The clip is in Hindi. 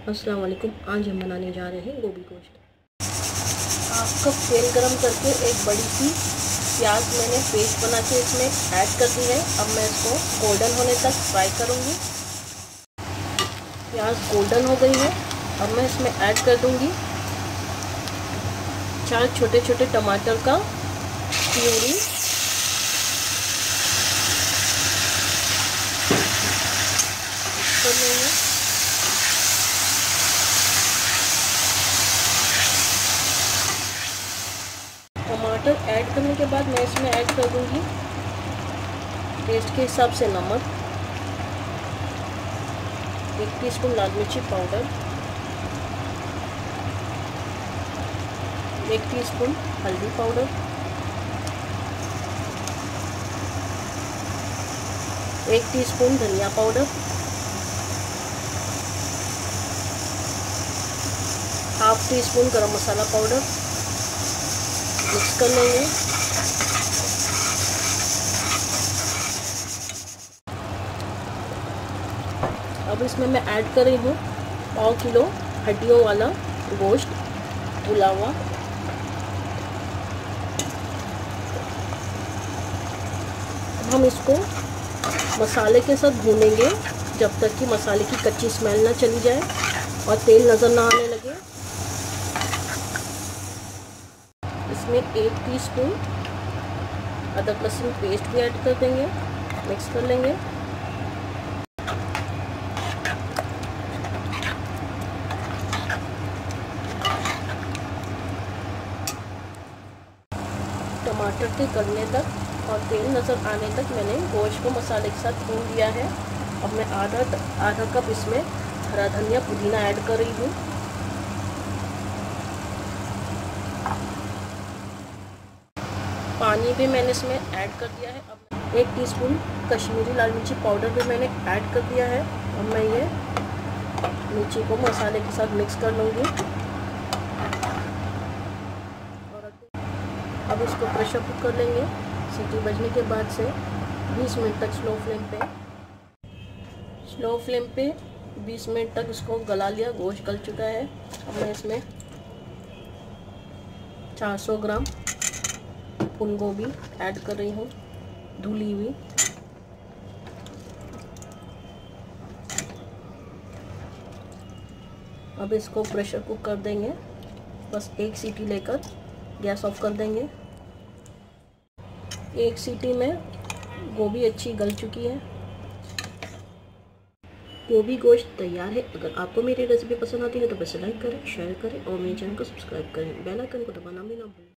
अस्सलाम वालेकुम। आज हम बनाने जा रहे हैं गोभी गोश्त। हाफ कप तेल गरम करके एक बड़ी सी प्याज मैंने पेस्ट बना के इसमें ऐड कर दी है। अब मैं इसको गोल्डन होने तक फ्राई करूँगी। प्याज गोल्डन हो गई है। अब मैं इसमें ऐड कर दूँगी 4 छोटे छोटे टमाटर का प्यूरी, कर लेंगे। टमाटर ऐड करने के बाद मैं इसमें ऐड कर दूंगी टेस्ट के हिसाब से नमक, 1 टीस्पून लाल मिर्ची पाउडर, 1 टीस्पून हल्दी पाउडर, 1 टीस्पून धनिया पाउडर, हाफ टी स्पून गरम मसाला पाउडर। मिक्स कर लेंगे। अब इसमें मैं ऐड कर रही हूँ पाव किलो हड्डियों वाला गोश्त धुला हुआ। अब हम इसको मसाले के साथ भूनेंगे जब तक कि मसाले की कच्ची स्मेल ना चली जाए और तेल नज़र ना आने लगे। इसमें 1 टीस्पून अदरक लहसुन पेस्ट भी ऐड कर देंगे। मिक्स कर लेंगे। टमाटर के गलने तक और तेल नज़र आने तक मैंने गोश्त को मसाले के साथ भून दिया है। अब मैं आधा कप इसमें हरा धनिया पुदीना ऐड कर रही हूँ। पानी भी मैंने इसमें ऐड कर दिया है। अब 1 टीस्पून कश्मीरी लाल मिर्ची पाउडर भी मैंने ऐड कर दिया है। अब मैं ये मिर्ची को मसाले के साथ मिक्स कर लूँगी और अब इसको प्रेशर कुक कर लेंगे। सीटी बजने के बाद से 20 मिनट तक स्लो फ्लेम पे 20 मिनट तक इसको गला लिया। गोश्त गल चुका है। अब मैं इसमें 400 ग्राम फूल गोभी ऐड कर रही हूँ, धुली हुई। अब इसको प्रेशर कुक कर देंगे। बस 1 सीटी लेकर गैस ऑफ कर देंगे। 1 सीटी में गोभी अच्छी गल चुकी है। गोभी गोश्त तैयार है। अगर आपको मेरी रेसिपी पसंद आती है तो बस लाइक करें, शेयर करें और मेरे चैनल को सब्सक्राइब करें। बेल आइकन को दबाना भी ना भूलें।